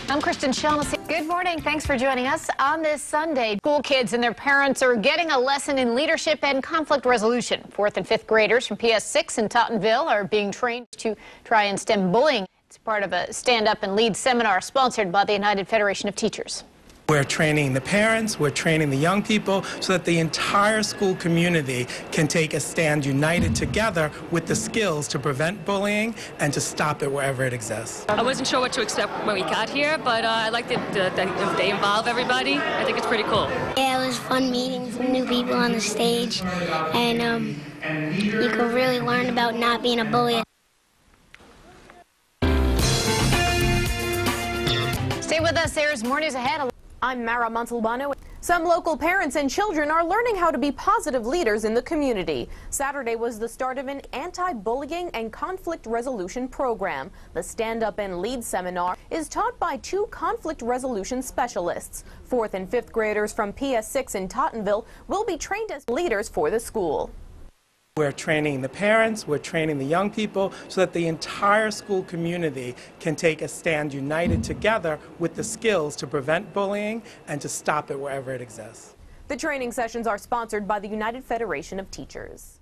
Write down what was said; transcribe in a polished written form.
I'm Kristen Shaughnessy. Good morning. Thanks for joining us on this Sunday. School kids and their parents are getting a lesson in leadership and conflict resolution. 4th and 5th graders from PS6 in Tottenville are being trained to try and stem bullying. It's part of a Stand Up and Lead seminar sponsored by the United Federation of Teachers. We're training the parents, we're training the young people so that the entire school community can take a stand united together with the skills to prevent bullying and to stop it wherever it exists. I wasn't sure what to expect when we got here, but I like that they involve everybody. I think it's pretty cool. Yeah, it was fun meeting some new people on the stage, and you could really learn about not being a bully. Stay with us. There's more news ahead. I'm Mara Montalbano. Some local parents and children are learning how to be positive leaders in the community. Saturday was the start of an anti-bullying and conflict resolution program. The Stand Up and Lead seminar is taught by 2 conflict resolution specialists. 4th and 5th graders from PS6 in Tottenville will be trained as leaders for the school. We're training the parents, we're training the young people so that the entire school community can take a stand united together with the skills to prevent bullying and to stop it wherever it exists. The training sessions are sponsored by the United Federation of Teachers.